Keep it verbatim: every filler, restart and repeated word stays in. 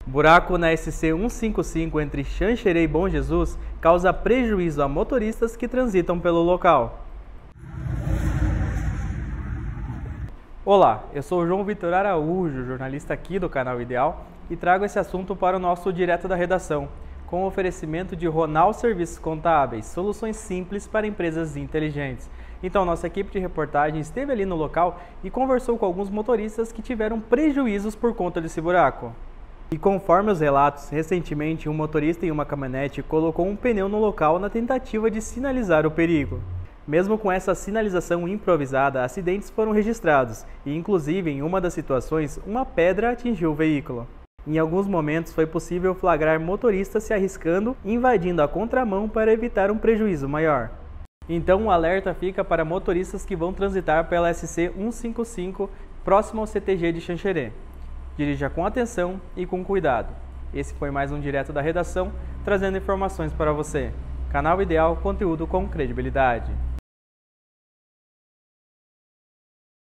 Buraco na S C cento e cinquenta e cinco entre Xanxerê e Bom Jesus causa prejuízo a motoristas que transitam pelo local. Olá, eu sou o João Vitor Araújo, jornalista aqui do canal Ideal, e trago esse assunto para o nosso Direto da Redação, com o oferecimento de Ronal Serviços Contábeis, soluções simples para empresas inteligentes. Então, nossa equipe de reportagem esteve ali no local e conversou com alguns motoristas que tiveram prejuízos por conta desse buraco. E conforme os relatos, recentemente um motorista em uma caminhonete colocou um pneu no local na tentativa de sinalizar o perigo. Mesmo com essa sinalização improvisada, acidentes foram registrados e, inclusive, em uma das situações, uma pedra atingiu o veículo. Em alguns momentos foi possível flagrar motoristas se arriscando, invadindo a contramão para evitar um prejuízo maior. Então o alerta fica para motoristas que vão transitar pela S C cento e cinquenta e cinco próximo ao C T G de Xanxerê. Dirija com atenção e com cuidado. Esse foi mais um Direto da Redação, trazendo informações para você. Canal Ideal, conteúdo com credibilidade.